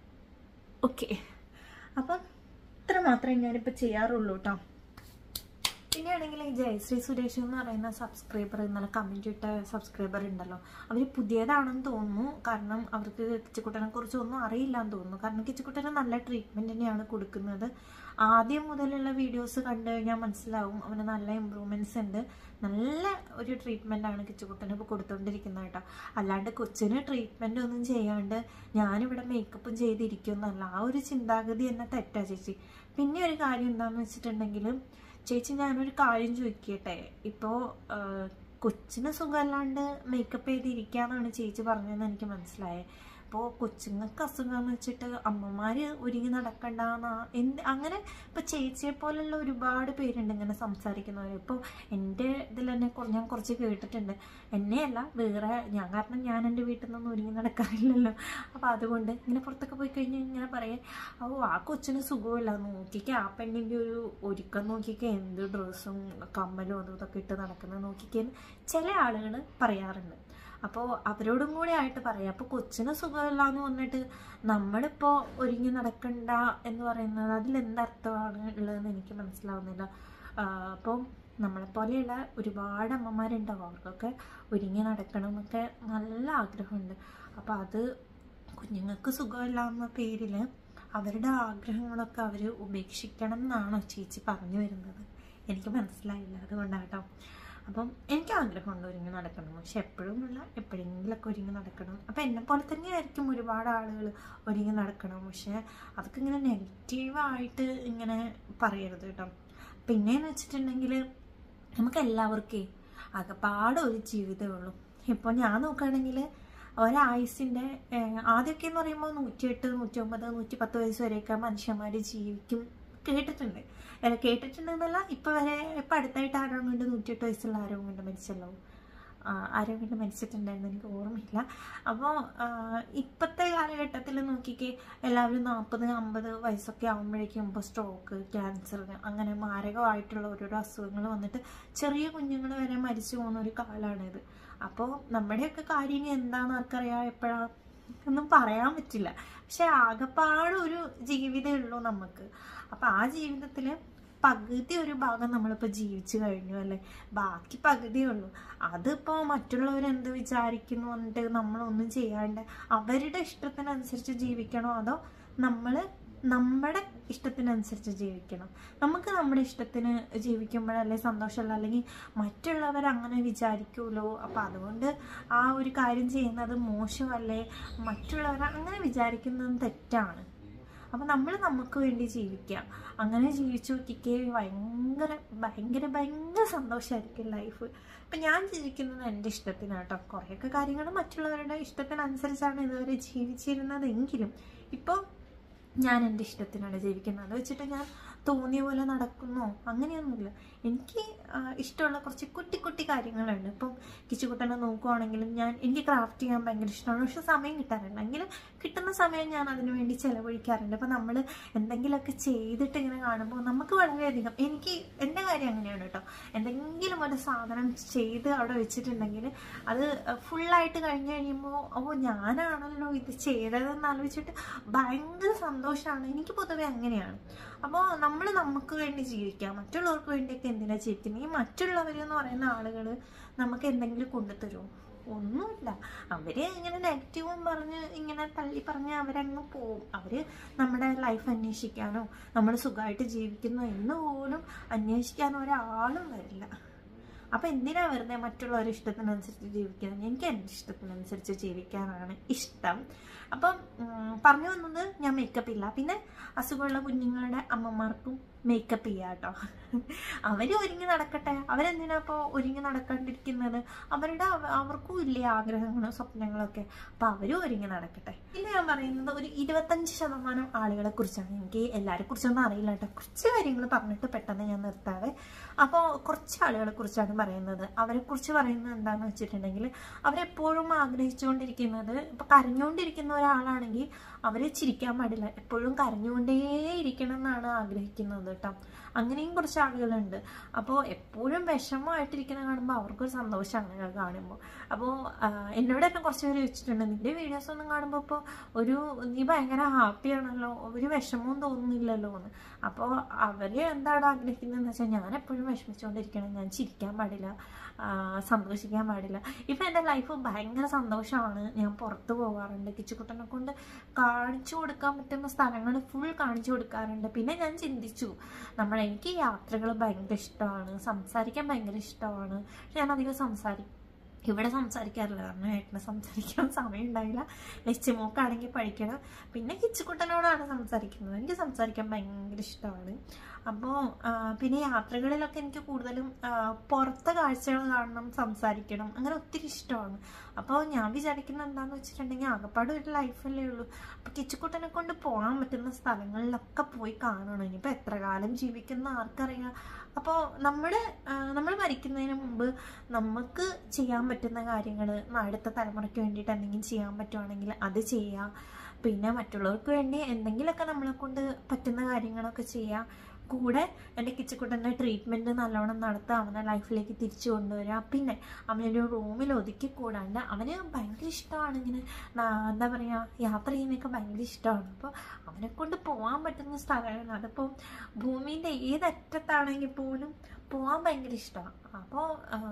ഓക്കെ, അപ്പം ഇത്ര മാത്രമേ ഞാനിപ്പോൾ ചെയ്യാറുള്ളൂ കേട്ടോ. പിന്നെയാണെങ്കിൽ ഈ ജയശ്രീ സുരേഷ് എന്ന് പറയുന്ന സബ്സ്ക്രൈബർ, ഇന്നലെ കമൻറ്റ് ഇട്ട സബ്സ്ക്രൈബർ ഉണ്ടല്ലോ, അവർ പുതിയതാണെന്ന് തോന്നുന്നു. കാരണം അവർക്ക് കിച്ചുക്കുട്ടനെ കുറിച്ച് ഒന്നും അറിയില്ല എന്ന് തോന്നുന്നു. കാരണം കിച്ചുക്കുട്ടന് നല്ല ട്രീറ്റ്മെൻറ്റ് തന്നെയാണ് കൊടുക്കുന്നത്. ആദ്യം മുതലുള്ള വീഡിയോസ് കണ്ടു കഴിഞ്ഞാൽ മനസ്സിലാവും അവന് നല്ല ഇമ്പ്രൂവ്മെൻറ്റ്സ് ഉണ്ട്. നല്ല ഒരു ട്രീറ്റ്മെൻറ്റാണ് കിച്ചുക്കുട്ടന് ഇപ്പോൾ കൊടുത്തുകൊണ്ടിരിക്കുന്നത് കേട്ടോ. അല്ലാണ്ട് കൊച്ചിന് ട്രീറ്റ്മെൻറ്റ് ഒന്നും ചെയ്യാണ്ട് ഞാനിവിടെ മേക്കപ്പും ചെയ്തിരിക്കുന്നല്ല, ആ ഒരു ചിന്താഗതി എന്നെ തെറ്റാ ചേച്ചി. പിന്നെ ഒരു കാര്യം എന്താണെന്ന് വെച്ചിട്ടുണ്ടെങ്കിൽ ചേച്ചി, ഞാനൊരു കാര്യം ചോദിക്കട്ടെ. ഇപ്പോൾ കൊച്ചിന് സുഖമല്ലാണ്ട് മേക്കപ്പ് ചെയ്തിരിക്കാന്നാണ് ചേച്ചി പറഞ്ഞതെന്ന് എനിക്ക് മനസ്സിലായേ. അപ്പോൾ കൊച്ചുങ്ങൾക്ക് അസുഖമെന്ന് വെച്ചിട്ട് അമ്മമാർ ഒരുങ്ങി നടക്കണ്ടെന്നാ അങ്ങനെ ഇപ്പോൾ ചേച്ചിയെ പോലുള്ള ഒരുപാട് പേരുണ്ട് ഇങ്ങനെ സംസാരിക്കുന്നവർ. ഇപ്പോൾ എൻ്റെ ഇതിൽ തന്നെ ഞാൻ കുറച്ച് കേട്ടിട്ടുണ്ട്. എന്നെയല്ല, വേറെ കാരണം ഞാൻ എൻ്റെ വീട്ടിൽ നിന്നൊന്നും ഒരുങ്ങി നടക്കാറില്ലല്ലോ. അപ്പോൾ അതുകൊണ്ട് ഇങ്ങനെ പുറത്തൊക്കെ പോയി കഴിഞ്ഞാൽ ഇങ്ങനെ പറയാം, ആ കൊച്ചിന് സുഖമില്ല, നോക്കിക്കേ ആ പെണ്ണിൻ്റെ ഒരു ഒരുക്കം നോക്കിക്കേ, എന്ത് ഡ്രസ്സും കമ്മലും അതും ഇതൊക്കെ ഇട്ട് നടക്കുന്നത് നോക്കിക്കേ ചില ആളുകൾ പറയാറുണ്ട്. അപ്പോൾ അവരോടും കൂടെ ആയിട്ട് പറയാം. അപ്പോൾ കൊച്ചിന് സുഖമില്ല എന്ന് പറഞ്ഞിട്ട് നമ്മളിപ്പോൾ ഒരുങ്ങി നടക്കണ്ട എന്ന് പറയുന്നത് അതിലെന്തർത്ഥമാണ് ഉള്ളതെന്ന് എനിക്ക് മനസ്സിലാവുന്നില്ല. അപ്പം നമ്മളെപ്പോലെയുള്ള ഒരുപാട് അമ്മമാരുണ്ടാവും, അവർക്കൊക്കെ ഒരുങ്ങി നടക്കണം എന്നൊക്കെ നല്ല ആഗ്രഹമുണ്ട്. അപ്പോൾ അത് കുഞ്ഞുങ്ങൾക്ക് സുഖമില്ല എന്ന പേരിൽ അവരുടെ ആഗ്രഹങ്ങളൊക്കെ അവർ ഉപേക്ഷിക്കണം എന്നാണോ ചേച്ചി പറഞ്ഞു വരുന്നത്? എനിക്ക് മനസ്സിലായില്ല, അതുകൊണ്ടാട്ടോ. അപ്പം എനിക്ക് ആഗ്രഹമുണ്ട് ഒരുങ്ങി നടക്കണം, പക്ഷെ എപ്പോഴുമില്ല, എപ്പോഴെങ്കിലൊക്കെ ഒരുങ്ങി നടക്കണം. അപ്പം എന്നെ പോലെ തന്നെയായിരിക്കും ഒരുപാട് ആളുകൾ ഒരുങ്ങി നടക്കണം. പക്ഷെ അതൊക്കെ ഇങ്ങനെ നെഗറ്റീവായിട്ട് ഇങ്ങനെ പറയരുത് കേട്ടോ. പിന്നെയെന്ന് വെച്ചിട്ടുണ്ടെങ്കിൽ നമുക്ക് എല്ലാവർക്കും ആകെപ്പാടെ ഒരു ജീവിതമേ ഉള്ളൂ. ഇപ്പോൾ ഞാൻ നോക്കുകയാണെങ്കിൽ ഒരായുസിൻ്റെ ആദ്യമൊക്കെ എന്ന് പറയുമ്പോൾ 108, 109, 110 വയസ്സ് വരെയൊക്കെ മനുഷ്യന്മാർ ജീവിക്കും കേട്ടിട്ടുണ്ടെന്നല്ല. ഇപ്പം അടുത്തായിട്ട് ആരും കൊണ്ട് 108 വയസ്സുള്ള ആരും കൊണ്ട് മരിച്ചല്ലോ, ആരും കൊണ്ട് മരിച്ചിട്ടുണ്ടായിരുന്നു, എനിക്ക് ഓർമ്മയില്ല. അപ്പോൾ ഇപ്പോഴത്തെ കാലഘട്ടത്തിൽ നോക്കിക്കേ, എല്ലാവരും 40, 50 വയസ്സൊക്കെ ആകുമ്പോഴേക്കും ഇപ്പോൾ സ്ട്രോക്ക്, ക്യാൻസർ, അങ്ങനെ മാരകമായിട്ടുള്ള ഓരോരോ അസുഖങ്ങൾ വന്നിട്ട് ചെറിയ കുഞ്ഞുങ്ങൾ വരെ മരിച്ചു പോകുന്ന ഒരു കാലമാണിത്. അപ്പോൾ നമ്മുടെയൊക്കെ കാര്യം എന്താണെന്ന് ആർക്കറിയാം, എപ്പോഴാണ് ഒന്നും പറയാൻ പറ്റില്ല. പക്ഷെ ആകെപ്പാട് ഒരു ജീവിതമേ ഉള്ളൂ നമുക്ക്. അപ്പം ആ ജീവിതത്തിൽ പകുതി ഒരു ഭാഗം നമ്മളിപ്പോൾ ജീവിച്ചു കഴിഞ്ഞു അല്ലേ, ബാക്കി പകുതിയേ ഉള്ളൂ. അതിപ്പോൾ മറ്റുള്ളവരെന്ത് വിചാരിക്കുന്നു പറഞ്ഞിട്ട് നമ്മളൊന്നും ചെയ്യാണ്ട് അവരുടെ ഇഷ്ടത്തിനനുസരിച്ച് ജീവിക്കണോ, അതോ നമ്മൾ നമ്മുടെ ഇഷ്ടത്തിനനുസരിച്ച് ജീവിക്കണം? നമുക്ക് നമ്മുടെ ഇഷ്ടത്തിന് ജീവിക്കുമ്പോഴല്ലേ സന്തോഷമല്ല, അല്ലെങ്കിൽ മറ്റുള്ളവർ അങ്ങനെ വിചാരിക്കുമല്ലോ. അപ്പം അതുകൊണ്ട് ആ ഒരു കാര്യം ചെയ്യുന്നത് മോശമല്ലേ, മറ്റുള്ളവർ അങ്ങനെ വിചാരിക്കുന്നത് തെറ്റാണ്. അപ്പം നമ്മൾ നമുക്ക് വേണ്ടി ജീവിക്കുക, അങ്ങനെ ജീവിച്ചു നോക്കിക്കേ, ഭയങ്കര ഭയങ്കര ഭയങ്കര സന്തോഷമായിരിക്കും ലൈഫ്. അപ്പം ഞാൻ ജീവിക്കുന്നത് എൻ്റെ ഇഷ്ടത്തിനാട്ടോ. കുറേയൊക്കെ കാര്യങ്ങൾ മറ്റുള്ളവരുടെ ഇഷ്ടത്തിനനുസരിച്ചാണ് ഇതുവരെ ജീവിച്ചിരുന്നതെങ്കിലും ഇപ്പോൾ ഞാൻ എൻ്റെ ഇഷ്ടത്തിനാണ് ജീവിക്കുന്നത്. അത് വെച്ചിട്ട് ഞാൻ തോന്നിയ പോലെ നടക്കുന്നോ അങ്ങനെയൊന്നുമില്ല. എനിക്ക് ഇഷ്ടമുള്ള കുറച്ച് കുട്ടി കുട്ടി കാര്യങ്ങളുണ്ട്. ഇപ്പം കിച്ചുകുട്ടനെ നോക്കുവാണെങ്കിലും എനിക്ക് ക്രാഫ്റ്റ് ചെയ്യാൻ ഭയങ്കര ഇഷ്ടമാണ്. പക്ഷെ സമയം കിട്ടാറില്ല. എങ്കിലും കിട്ടുന്ന സമയം ഞാൻ അതിനു വേണ്ടി ചിലവഴിക്കാറുണ്ട്. അപ്പം നമ്മൾ എന്തെങ്കിലുമൊക്കെ ചെയ്തിട്ട് ഇങ്ങനെ കാണുമ്പോൾ നമുക്ക് വളരെയധികം, എൻ്റെ കാര്യം അങ്ങനെയാണ് കേട്ടോ, എന്തെങ്കിലും ഒരു സാധനം ചെയ്ത് അവിടെ വെച്ചിട്ടുണ്ടെങ്കിൽ അത് ഫുള്ളായിട്ട് കഴിഞ്ഞ് കഴിയുമ്പോൾ ഞാനാണല്ലോ ഇത് ചെയ്തതെന്ന് ആലോചിച്ചിട്ട് ഭയങ്കര സന്തോഷമാണ്. എനിക്ക് പൊതുവെ അങ്ങനെയാണ്. അപ്പോൾ നമ്മൾ നമുക്ക് വേണ്ടി ജീവിക്കാം, മറ്റുള്ളവർക്ക് വേണ്ടിയൊക്കെ എന്തിനാ ജീവിക്കുന്നത്? ഈ മറ്റുള്ളവരെന്ന് പറയുന്ന ആളുകൾ നമുക്ക് എന്തെങ്കിലും കൊണ്ടുതരുമോ? ഒന്നുമില്ല. അവര് ഇങ്ങനെ നെഗറ്റീവും പറഞ്ഞ് ഇങ്ങനെ തള്ളി പറഞ്ഞ് അവരങ്ങ് പോവും. അവര് നമ്മുടെ ലൈഫ് അന്വേഷിക്കാനോ നമ്മൾ സുഖമായിട്ട് ജീവിക്കുന്നോ എന്ന് പോലും അന്വേഷിക്കാനോ ഒരാളും വരില്ല. അപ്പം എന്തിനാ വെറുതെ മറ്റുള്ളവരുടെ ഇഷ്ടത്തിനനുസരിച്ച് ജീവിക്കുന്നത്? എനിക്ക് എൻ്റെ ഇഷ്ടത്തിനനുസരിച്ച് ജീവിക്കാനാണ് ഇഷ്ടം. അപ്പം പറഞ്ഞു വന്നത് ഞാൻ മേക്കപ്പ് ഇല്ല. പിന്നെ അസുഖമുള്ള കുഞ്ഞുങ്ങളുടെ അമ്മമാർക്കും മേക്കപ്പ് ചെയ്യാം കേട്ടോ. അവർ ഒരുങ്ങി നടക്കട്ടെ. അവരെന്തിനാ ഇപ്പോൾ ഒരുങ്ങി നടക്കാണ്ടിരിക്കുന്നത്? അവർക്കും ഇല്ലേ ആഗ്രഹങ്ങളും സ്വപ്നങ്ങളൊക്കെ. അപ്പം അവരും ഒരുങ്ങി നടക്കട്ടെ. പിന്നെ ഞാൻ പറയുന്നത് ഒരു 25% ആളുകളെ കുറിച്ചാണ്. എനിക്ക് എല്ലാവരെ കുറിച്ചൊന്നും അറിയില്ല കേട്ടോ. കുറച്ച് കാര്യങ്ങൾ പറഞ്ഞിട്ട് പെട്ടെന്ന് ഞാൻ നിർത്താതെ. അപ്പോൾ കുറച്ച് ആളുകളെ കുറിച്ചാണ് പറയുന്നത്. അവരെക്കുറിച്ച് പറയുന്നത് എന്താണെന്ന് വെച്ചിട്ടുണ്ടെങ്കിൽ, അവരെപ്പോഴും ആഗ്രഹിച്ചുകൊണ്ടിരിക്കുന്നത്, ഇപ്പം കരഞ്ഞുകൊണ്ടിരിക്കുന്ന ഒരാളാണെങ്കിൽ അവർ ചിരിക്കാൻ പാടില്ല, എപ്പോഴും കരഞ്ഞുകൊണ്ടേ ഇരിക്കണം എന്നാണ് ആഗ്രഹിക്കുന്നത് കേട്ടോ. അങ്ങനെയും കുറച്ച് ആളുകളുണ്ട്. അപ്പോൾ എപ്പോഴും വിഷമമായിട്ടിരിക്കുന്ന കാണുമ്പോൾ അവർക്കൊരു സന്തോഷമാണ് കാണുമ്പോൾ. അപ്പോൾ എന്നോട് തന്നെ കുറച്ച് പേര് ചോദിച്ചിട്ടുണ്ട്, നിന്റെ വീഡിയോസ് ഒന്നും കാണുമ്പോൾ ഇപ്പോൾ നീ ഭയങ്കര ഹാപ്പിയാണല്ലോ, ഒരു വിഷമവും തോന്നുന്നില്ലല്ലോ എന്ന്. അപ്പോൾ അവർ എന്താണ് ആഗ്രഹിക്കുന്നതെന്ന് വെച്ചാൽ, ഞാൻ എപ്പോഴും വിഷമിച്ചുകൊണ്ടിരിക്കണം, ഞാൻ ചിരിക്കാൻ പാടില്ല, സന്തോഷിക്കാൻ പാടില്ല. ഇപ്പം എൻ്റെ ലൈഫ് ഭയങ്കര സന്തോഷമാണ്. ഞാൻ പുറത്ത് പോകാറുണ്ട്, കിച്ചുകുട്ടനെ കൊണ്ട് കാണിച്ചു കൊടുക്കാൻ പറ്റുന്ന സ്ഥലങ്ങൾ ഫുൾ കാണിച്ചു കൊടുക്കാറുണ്ട്. പിന്നെ ഞാൻ ചിന്തിച്ചു, എനിക്ക് യാത്രകൾ ഭയങ്കര ഇഷ്ടമാണ്, സംസാരിക്കാൻ ഭയങ്കര ഇഷ്ടമാണ്. ഞാൻ അധികം ഇവിടെ സംസാരിക്കാറില്ല, കാരണം ഏട്ടനെ സംസാരിക്കാൻ സമയം ഉണ്ടായില്ല. ലക്ഷ്യമോക്കാണെങ്കിൽ പഠിക്കണം. പിന്നെ കിച്ചുകുട്ടനോടാണ് സംസാരിക്കുന്നത്. എനിക്ക് സംസാരിക്കാൻ ഭയങ്കര ഇഷ്ടമാണ്. അപ്പോൾ പിന്നെ യാത്രകളിലൊക്കെ എനിക്ക് കൂടുതലും പുറത്തെ കാഴ്ചകൾ കാണണം, സംസാരിക്കണം, അങ്ങനെ ഒത്തിരി ഇഷ്ടമാണ്. അപ്പോൾ ഞാൻ വിചാരിക്കുന്നത് എന്താണെന്ന് വെച്ചിട്ടുണ്ടെങ്കിൽ, ആകപ്പാട് ഒരു ലൈഫല്ലേ ഉള്ളൂ. അപ്പോൾ കിച്ചുകുട്ടനെ കൊണ്ട് പോകാൻ പറ്റുന്ന സ്ഥലങ്ങളിലൊക്കെ പോയി കാണണം. ഇനിയിപ്പോൾ എത്ര കാലം ജീവിക്കുന്ന ആർക്കറിയാം. അപ്പോൾ നമ്മൾ മരിക്കുന്നതിന് മുമ്പ് നമുക്ക് ചെയ്യാൻ പറ്റുന്ന കാര്യങ്ങൾ, അടുത്ത തലമുറയ്ക്ക് വേണ്ടിയിട്ട് എന്തെങ്കിലും ചെയ്യാൻ പറ്റുവാണെങ്കിൽ അത് ചെയ്യുക. പിന്നെ മറ്റുള്ളവർക്ക് വേണ്ടി എന്തെങ്കിലുമൊക്കെ നമ്മളെ കൊണ്ട് പറ്റുന്ന കാര്യങ്ങളൊക്കെ ചെയ്യുക. കൂടെ എൻ്റെ കിച്ചുകുട്ടൻ്റെ ട്രീറ്റ്മെൻറ്റ് നല്ലോണം നടത്തുക, അവനെ ലൈഫിലേക്ക് തിരിച്ചു കൊണ്ടുവരിക. പിന്നെ അവനൊരു റൂമിൽ ഒതുക്കി കൂടാണ്ട്, അവന് ഭയങ്കര ഇഷ്ടമാണ് ഇങ്ങനെ എന്താ പറയുക, യാത്ര ചെയ്യുന്നതൊക്കെ ഭയങ്കര ഇഷ്ടമാണ്. അപ്പോൾ അവനെ കൊണ്ട് പോകാൻ പറ്റുന്ന സ്ഥലങ്ങൾ, അതിപ്പോൾ ഭൂമിൻ്റെ ഏതറ്റത്താണെങ്കിൽ പോലും പോകാൻ ഭയങ്കര ഇഷ്ടമാണ്. അപ്പോൾ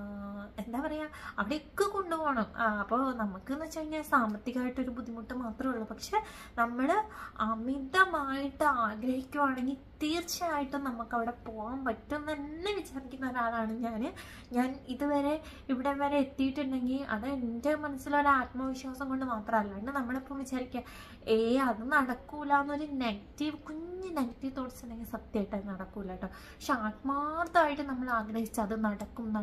എന്താ പറയുക, അവിടെയൊക്കെ കൊണ്ടുപോകണം. അപ്പോൾ നമുക്കെന്ന് വെച്ച് കഴിഞ്ഞാൽ സാമ്പത്തികമായിട്ടൊരു ബുദ്ധിമുട്ട് മാത്രമേ ഉള്ളൂ. പക്ഷെ നമ്മൾ അമിതമായിട്ട് ആഗ്രഹിക്കുവാണെങ്കിൽ തീർച്ചയായിട്ടും നമുക്ക് അവിടെ പോകാൻ പറ്റും തന്നെ വിചാരിക്കുന്ന ഒരാളാണ് ഞാൻ ഇതുവരെ ഇവിടെ വരെ എത്തിയിട്ടുണ്ടെങ്കിൽ അത് എൻ്റെ മനസ്സിലൊരു ആത്മവിശ്വാസം കൊണ്ട് മാത്രമല്ല. അല്ലാണ്ട് നമ്മളിപ്പം വിചാരിക്കുക അത് നടക്കൂല എന്നൊരു കുഞ്ഞ് നെഗറ്റീവ് തോട്ട്സ് ഉണ്ടെങ്കിൽ സത്യമായിട്ട് അത് നടക്കൂല കേട്ടോ. പക്ഷെ ആത്മാർത്ഥമായിട്ട് നമ്മൾ ആഗ്രഹിച്ച് അത് നടക്കും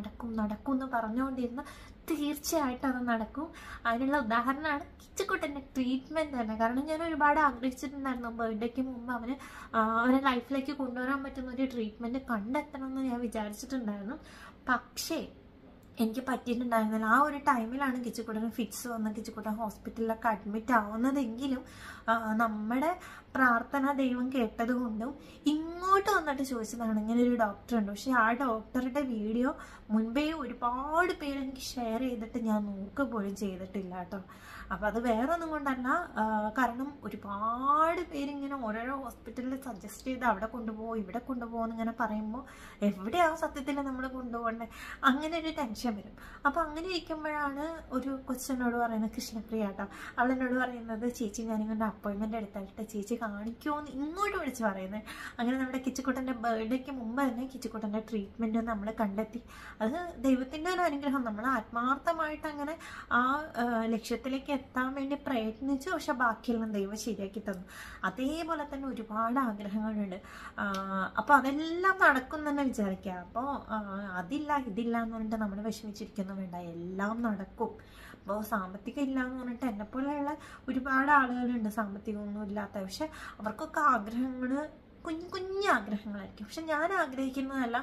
എന്ന് പറഞ്ഞുകൊണ്ടിരുന്ന തീർച്ചയായിട്ടും അത് നടക്കും. അതിനുള്ള ഉദാഹരണമാണ് കിച്ചുകുട്ടൻ്റെ ട്രീറ്റ്മെൻറ്റ് തന്നെ. കാരണം ഞാൻ ഒരുപാട് ആഗ്രഹിച്ചിട്ടുണ്ടായിരുന്നു, ബർത്ത്ഡേക്ക് മുമ്പ് അവരെ ലൈഫിലേക്ക് കൊണ്ടുവരാൻ പറ്റുന്ന ഒരു ട്രീറ്റ്മെൻറ്റ് കണ്ടെത്തണം എന്ന് ഞാൻ വിചാരിച്ചിട്ടുണ്ടായിരുന്നു. പക്ഷേ എനിക്ക് പറ്റിയിട്ടുണ്ടായിരുന്നില്ല. ആ ഒരു ടൈമിലാണ് കിച്ചുകുട്ടന് ഫിക്സ് വന്ന് കിച്ചുകുട്ടൻ ഹോസ്പിറ്റലിലൊക്കെ അഡ്മിറ്റ് ആവുന്നതെങ്കിലും നമ്മുടെ പ്രാർത്ഥന ദൈവം കേട്ടതുകൊണ്ടും ഇങ്ങോട്ട് വന്നിട്ട് ചോദിച്ചതാണ്, ഇങ്ങനെ ഒരു ഡോക്ടറുണ്ട്. പക്ഷെ ആ ഡോക്ടറുടെ വീഡിയോ മുൻപേ ഒരുപാട് പേര് എനിക്ക് ഷെയർ ചെയ്തിട്ട് ഞാൻ നോക്കുക പോലും ചെയ്തിട്ടില്ല കേട്ടോ. അപ്പോൾ അത് വേറെ ഒന്നും കൊണ്ടല്ല, കാരണം ഒരുപാട് പേരിങ്ങനെ ഓരോരോ ഹോസ്പിറ്റലിൽ സജസ്റ്റ് ചെയ്ത് അവിടെ കൊണ്ടുപോകും ഇവിടെ കൊണ്ടുപോകുമെന്ന് ഇങ്ങനെ പറയുമ്പോൾ എവിടെയാണ് സത്യത്തിൽ നമ്മൾ കൊണ്ടുപോകേണ്ടത്, അങ്ങനെ ഒരു ടെൻഷൻ വരും. അപ്പോൾ അങ്ങനെ ഇരിക്കുമ്പോഴാണ് ഒരു കൊച്ചിനോട് പറയുന്നത്, കൃഷ്ണപ്രിയ കേട്ടോ, അവളെന്നോട് പറയുന്നത്, ചേച്ചി ഞാനിങ്ങനെ അപ്പോയിൻമെൻ്റ് എടുത്തിട്ട് ചേച്ചി കാണിക്കുമോ എന്ന് ഇങ്ങോട്ട് വിളിച്ച് പറയുന്നത്. അങ്ങനെ നമ്മുടെ കിച്ചുകുട്ടൻ്റെ ബർത്ത്ഡേക്ക് മുമ്പ് തന്നെ കിച്ചുകുട്ടൻ്റെ ട്രീറ്റ്മെൻറ്റ് നമ്മൾ കണ്ടെത്തി. അത് ദൈവത്തിൻ്റെ ഒരു അനുഗ്രഹം. നമ്മൾ ആത്മാർത്ഥമായിട്ട് അങ്ങനെ ആ ലക്ഷ്യത്തിലേക്ക് എത്താൻ വേണ്ടി പ്രയത്നിച്ചു. പക്ഷെ ബാക്കിയെല്ലാം ദൈവം ശരിയാക്കി തന്നു. അതേപോലെ തന്നെ ഒരുപാട് ആഗ്രഹങ്ങളുണ്ട്. അപ്പോൾ അതെല്ലാം നടക്കും തന്നെ വിചാരിക്കുക. അപ്പോൾ ഇതില്ല എന്ന് പറഞ്ഞിട്ട് നമ്മൾ വിഷമിച്ചിരിക്കുന്നു വേണ്ട, എല്ലാം നടക്കും. അപ്പോൾ സാമ്പത്തികം ഇല്ല എന്ന് പറഞ്ഞിട്ട് എന്നെപ്പോലെയുള്ള ഒരുപാട് ആളുകളുണ്ട് സാമ്പത്തികമൊന്നും ഇല്ലാത്ത. പക്ഷെ അവർക്കൊക്കെ ആഗ്രഹങ്ങൾ കുഞ്ഞു ആഗ്രഹങ്ങളായിരിക്കും. പക്ഷെ ഞാൻ ആഗ്രഹിക്കുന്നതല്ല,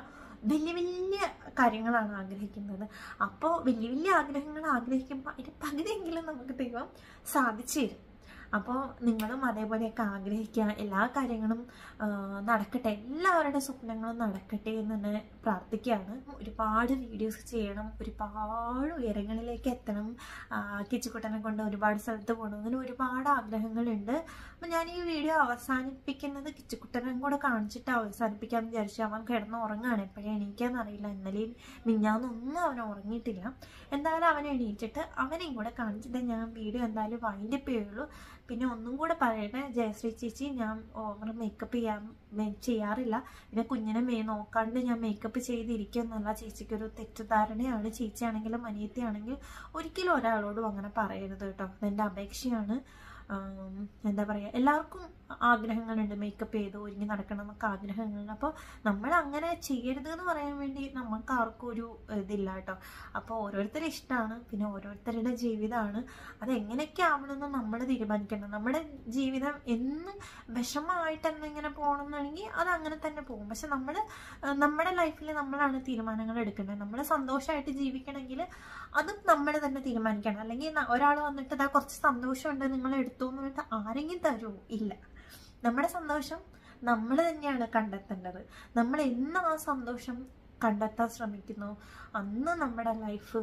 വലിയ കാര്യങ്ങളാണ് ആഗ്രഹിക്കുന്നത്. അപ്പോൾ വലിയ ആഗ്രഹങ്ങൾ ആഗ്രഹിക്കുമ്പോൾ അതിൻ്റെ പകുതിയെങ്കിലും നമുക്ക് ദൈവം സാധിച്ചു തരും. അപ്പോൾ നിങ്ങളും അതേപോലെയൊക്കെ ആഗ്രഹിക്കുക, എല്ലാ കാര്യങ്ങളും നടക്കട്ടെ, എല്ലാവരുടെ സ്വപ്നങ്ങളും നടക്കട്ടെ എന്ന് തന്നെ പ്രാർത്ഥിക്കുകയാണ്. ഒരുപാട് വീഡിയോസ് ചെയ്യണം, ഒരുപാട് ഉയരങ്ങളിലേക്ക് എത്തണം, കിച്ചുകുട്ടനെ കൊണ്ട് ഒരുപാട് സ്ഥലത്ത് പോകണം, അങ്ങനെ ഒരുപാട് ആഗ്രഹങ്ങളുണ്ട്. അപ്പം ഞാൻ ഈ വീഡിയോ അവസാനിപ്പിക്കുന്നത് കിച്ചുകുട്ടനും കൂടെ കാണിച്ചിട്ട് അവസാനിപ്പിക്കാമെന്ന് വിചാരിച്ചു. അവൻ കിടന്ന് ഉറങ്ങുകയാണ്, എപ്പോഴും എണീക്കാന്നറിയില്ല. ഇന്നലെയും മിഞ്ഞാന്നൊന്നും അവൻ ഉറങ്ങിയിട്ടില്ല. എന്തായാലും അവൻ എണീറ്റിട്ട് അവനെയും കൂടെ കാണിച്ചിട്ട് ഞാൻ വീഡിയോ എന്തായാലും വൈൻഡപ്പ് ചെയ്യുള്ളൂ. പിന്നെ ഒന്നും കൂടെ പറയട്ടെ, ജയശ്രീ ചേച്ചി, ഞാൻ ഓവർ മേക്കപ്പ് ചെയ്യാറില്ല. പിന്നെ കുഞ്ഞിനെ നോക്കാണ്ട് ഞാൻ മേക്കപ്പ് ചെയ്തിരിക്കുമെന്നല്ല, ചേച്ചിക്കൊരു തെറ്റിദ്ധാരണയാണ്. ചേച്ചിയാണെങ്കിലും അനിയത്തിയാണെങ്കിലും ഒരിക്കലും ഒരാളോടും അങ്ങനെ പറയരുത് കേട്ടോ, അതെൻ്റെ അപേക്ഷയാണ്. എന്താ പറയുക, എല്ലാവർക്കും ആഗ്രഹങ്ങളുണ്ട്, മേക്കപ്പ് ചെയ്ത് ഒരുങ്ങി നടക്കണം എന്നൊക്കെ ആഗ്രഹങ്ങളുണ്ട്. അപ്പോൾ നമ്മൾ അങ്ങനെ ചെയ്യരുത് എന്ന് പറയാൻ വേണ്ടി നമുക്ക് ആർക്കും ഒരു ഇതില്ല കേട്ടോ. അപ്പോൾ ഓരോരുത്തരുടെ ഇഷ്ടമാണ്, പിന്നെ ഓരോരുത്തരുടെ ജീവിതമാണ്. അതെങ്ങനെയൊക്കെ ആവണമെന്ന് നമ്മൾ തീരുമാനിക്കണം. നമ്മുടെ ജീവിതം എന്ന് വിഷമമായിട്ട് തന്നെ ഇങ്ങനെ പോകണമെന്നാണെങ്കിൽ അത് അങ്ങനെ തന്നെ പോകും. പക്ഷെ നമ്മുടെ ലൈഫിൽ നമ്മളാണ് തീരുമാനങ്ങൾ എടുക്കേണ്ടത്. നമ്മൾ സന്തോഷമായിട്ട് ജീവിക്കണമെങ്കിൽ അതും നമ്മൾ തന്നെ തീരുമാനിക്കണം. അല്ലെങ്കിൽ ഒരാൾ വന്നിട്ട് ഇതാ കുറച്ച് സന്തോഷമുണ്ട് നിങ്ങൾ എടുത്തു എന്ന് പറഞ്ഞിട്ട് ആരെങ്കിലും തരുമോ? ഇല്ല. നമ്മുടെ സന്തോഷം നമ്മൾ തന്നെയാണ് കണ്ടെത്തേണ്ടത്. നമ്മൾ എന്ന് ആ സന്തോഷം കണ്ടെത്താൻ ശ്രമിക്കുന്നു അന്ന് നമ്മുടെ ലൈഫ്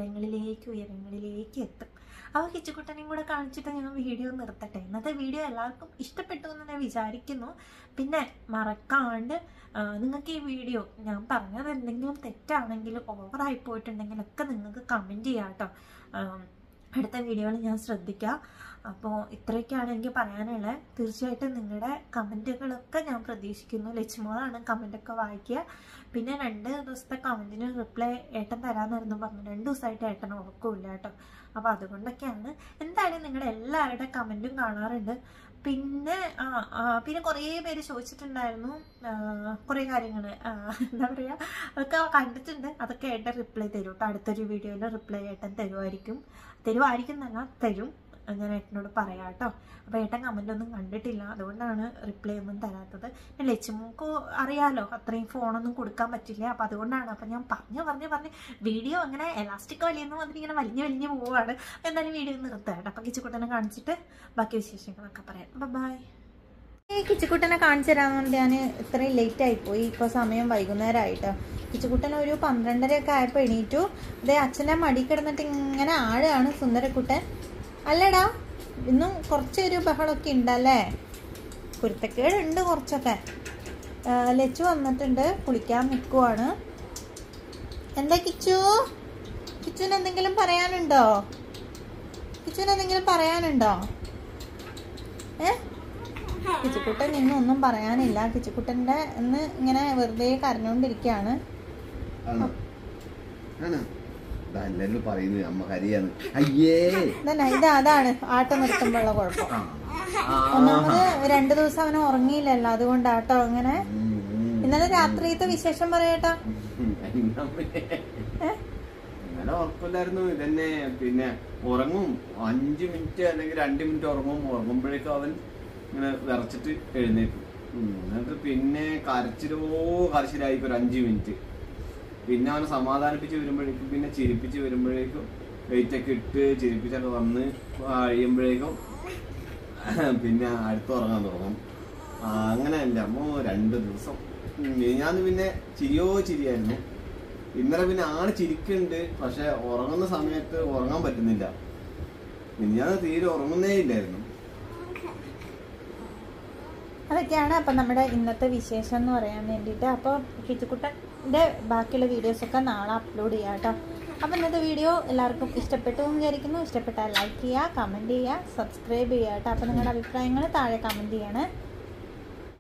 ഉയരങ്ങളിലേക്ക് എത്തും. അപ്പോൾ കിച്ചുകുട്ടനെയും കൂടെ കാണിച്ചിട്ട് ഞാൻ വീഡിയോ നിർത്തട്ടെ. ഇന്നത്തെ വീഡിയോ എല്ലാവർക്കും ഇഷ്ടപ്പെട്ടു എന്ന് ഞാൻ വിചാരിക്കുന്നു. പിന്നെ മറക്കാണ്ട് നിങ്ങൾക്ക് ഈ വീഡിയോ ഞാൻ പറഞ്ഞത് എന്തെങ്കിലും തെറ്റാണെങ്കിൽ, ഓവറായി പോയിട്ടുണ്ടെങ്കിലൊക്കെ നിങ്ങൾക്ക് കമൻറ്റ് ചെയ്യാം കേട്ടോ. അടുത്ത വീഡിയോയിൽ ഞാൻ ശ്രദ്ധിക്കാം. അപ്പോൾ ഇത്രയൊക്കെയാണ് എനിക്ക് പറയാനുള്ളത്. തീർച്ചയായിട്ടും നിങ്ങളുടെ കമൻറ്റുകളൊക്കെ ഞാൻ പ്രതീക്ഷിക്കുന്നു. ലക്ഷ്മോളാണ് കമൻറ്റൊക്കെ വായിക്കുക. പിന്നെ 2 ദിവസത്തെ കമൻറ്റിന് റിപ്ലൈ ഏട്ടൻ തരാമെന്നായിരുന്നു പറഞ്ഞു. 2 ദിവസമായിട്ട് ഏട്ടൻ ഉറക്കമില്ല കേട്ടോ. അപ്പോൾ അതുകൊണ്ടൊക്കെയാണ്. എന്തായാലും നിങ്ങളുടെ എല്ലാവരുടെ കമൻറ്റും കാണാറുണ്ട്. പിന്നെ കുറേ പേര് ചോദിച്ചിട്ടുണ്ടായിരുന്നു കുറേ കാര്യങ്ങൾ, എന്താ പറയുക, അതൊക്കെ കണ്ടിട്ടുണ്ട്. അതൊക്കെ ഏട്ടൻ റിപ്ലൈ തരും കേട്ടോ. അടുത്തൊരു വീഡിയോയിൽ റിപ്ലൈ ഏട്ടൻ തരുമായിരിക്കും തരും. ഞാൻ ഏട്ടനോട് പറയാം കേട്ടോ. അപ്പോൾ ഏട്ടൻ കമൻ്റൊന്നും കണ്ടിട്ടില്ല, അതുകൊണ്ടാണ് റിപ്ലൈ ഒന്നും തരാത്തത്. ലക്ഷ്മോക്ക് അറിയാലോ അത്രയും ഫോണൊന്നും കൊടുക്കാൻ പറ്റില്ല. അപ്പോൾ അതുകൊണ്ടാണ്. അപ്പോൾ ഞാൻ പറഞ്ഞ് വീഡിയോ അങ്ങനെ എലാസ്റ്റിക് വലിയെന്ന് വന്നിട്ട് ഇങ്ങനെ വലിഞ്ഞ് പോവുകയാണ്. എന്തായാലും വീഡിയോ നിർത്താം കേട്ടോ. അപ്പോൾ കിച്ചുകുട്ടനെ കാണിച്ചിട്ട് ബാക്കി വിശേഷങ്ങളൊക്കെ പറയാം. ബൈ. കിച്ചുകുട്ടനെ കാണിച്ചു തരാമെന്നുണ്ട്. ഞാൻ ഇത്രയും ലേറ്റ് ആയിപ്പോയി. ഇപ്പോൾ സമയം വൈകുന്നേരമായിട്ടോ. കിച്ചുകുട്ടൻ ഒരു 12:30 ആയപ്പോൾ എണീറ്റു. അതേ അച്ഛനെ മടി കിടന്നിട്ട് ഇങ്ങനെ ആഴാണ് സുന്ദരക്കുട്ടൻ. അല്ലടാ, ഇന്നും കുറച്ചൊരു ബഹളമൊക്കെ ഉണ്ടല്ലേ? കുരുത്തക്കേടുണ്ട് കുറച്ചൊക്കെ. ലച്ചു വന്നിട്ടുണ്ട്, കുളിക്കാൻ നിൽക്കുവാണ്. എന്താ കിച്ചുവിന് എന്തെങ്കിലും പറയാനുണ്ടോ? കിച്ചുക്കുട്ടൻ ഇന്നൊന്നും പറയാനില്ല. കിച്ചുക്കുട്ടൻ്റെ ഇന്ന് ഇങ്ങനെ വെറുതെ കരഞ്ഞോണ്ടിരിക്കുകയാണ്. അതാണ് ആട്ടം നിർത്തുമ്പോഴുള്ള കുഴപ്പം. ഒന്നാമത് 2 ദിവസം അവനെ ഉറങ്ങിയില്ലല്ലോ, അതുകൊണ്ടാട്ടോ അങ്ങനെ. ഇന്നലെ രാത്രിയത്തെ വിശേഷം പറയട്ടോ.
ഇന്നലെ ഉറപ്പില്ലായിരുന്നു. ഇതന്നെ പിന്നെ ഉറങ്ങും 5 മിനിറ്റ് അല്ലെങ്കിൽ 2 മിനിറ്റ് ഉറങ്ങുമ്പോഴേക്കും അവൻ ഇങ്ങനെ വിറച്ചിട്ട് എഴുന്നേക്കും. എന്നിട്ട് പിന്നെ കരച്ചിലായിപ്പോ 5 മിനിറ്റ്. പിന്നെ അവനെ സമാധാനിപ്പിച്ച് വരുമ്പോഴേക്കും, പിന്നെ ചിരിപ്പിച്ച് വരുമ്പോഴേക്കും, വെയിറ്റൊക്കെ ഇട്ട് ചിരിപ്പിച്ചൊക്കെ വന്ന് കഴിയുമ്പോഴേക്കും പിന്നെ അടുത്ത് ഉറങ്ങാൻ തുടങ്ങും. അങ്ങനെ എൻ്റെ അമ്മ 2 ദിവസം ഞാൻ പിന്നെ ചിരിയായിരുന്നു. ഇന്നലെ പിന്നെ ആള് ചിരിക്കുന്നുണ്ട്, പക്ഷെ ഉറങ്ങുന്ന സമയത്ത് ഉറങ്ങാൻ പറ്റുന്നില്ല. ഞാൻ തീരെ ഉറങ്ങുന്നേ ഇല്ലായിരുന്നു.
അതൊക്കെയാണ് അപ്പം നമ്മുടെ ഇന്നത്തെ വിശേഷം എന്ന് പറയാൻ വേണ്ടിയിട്ട്. അപ്പോൾ കിച്ചുകുട്ടൻ്റെ ബാക്കിയുള്ള വീഡിയോസൊക്കെ നാളെ അപ്ലോഡ് ചെയ്യാം കേട്ടോ. അപ്പോൾ ഇന്നത്തെ വീഡിയോ എല്ലാവർക്കും ഇഷ്ടപ്പെട്ടു എന്ന് വിചാരിക്കുന്നു. ഇഷ്ടപ്പെട്ടാൽ ലൈക്ക് ചെയ്യുക, കമൻറ്റ് ചെയ്യുക, സബ്സ്ക്രൈബ് ചെയ്യുക കേട്ടോ. അപ്പോൾ നിങ്ങളുടെ അഭിപ്രായങ്ങൾ താഴെ കമൻറ്റ് ചെയ്യണേ.